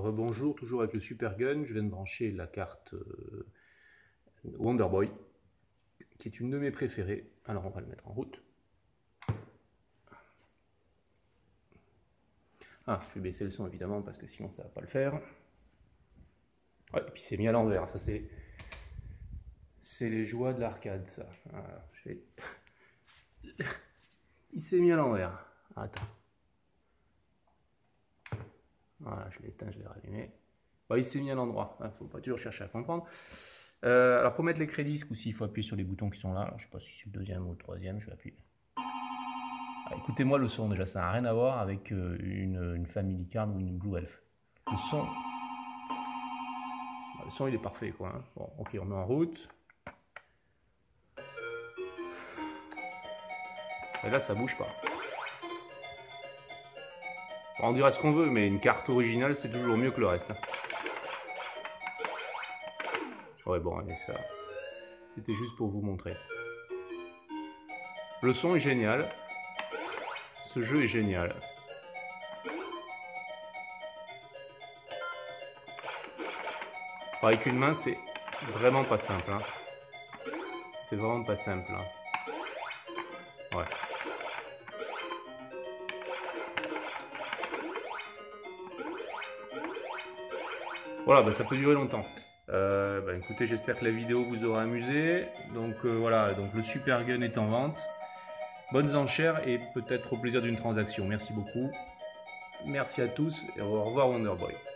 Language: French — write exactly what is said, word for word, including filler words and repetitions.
rebonjour, toujours avec le Super Gun. Je viens de brancher la carte euh, Wonder Boy, qui est une de mes préférées. Alors on va le mettre en route. Ah, je vais baisser le son évidemment parce que sinon ça va pas le faire. Ouais, et puis c'est mis à l'envers, ça c'est c'est les joies de l'arcade, ça. Voilà, je vais... Il s'est mis à l'envers. Attends. Voilà, je l'ai éteint, je l'ai rallumé. Bon, il s'est mis à l'endroit. Il ne faut pas toujours chercher à comprendre. Euh, alors pour mettre les crédits, ce coup-ci, il faut appuyer sur les boutons qui sont là. Alors, je ne sais pas si c'est le deuxième ou le troisième, je vais appuyer. Écoutez-moi le son déjà, ça n'a rien à voir avec euh, une, une Family Card ou une Blue Elf. Le son, le son il est parfait quoi. Hein. Bon, ok, on met en route. Et là ça bouge pas. On dirait ce qu'on veut, mais une carte originale c'est toujours mieux que le reste. Hein. Ouais bon, allez, ça, c'était juste pour vous montrer. Le son est génial. Ce jeu est génial. Avec une main, c'est vraiment pas simple. Hein. C'est vraiment pas simple. Hein. Ouais. Voilà, bah, ça peut durer longtemps. Euh, bah, écoutez, j'espère que la vidéo vous aura amusé. Donc euh, voilà, donc le Super Gun est en vente. Bonnes enchères et peut-être au plaisir d'une transaction. Merci beaucoup. Merci à tous et au revoir Wonder Boy.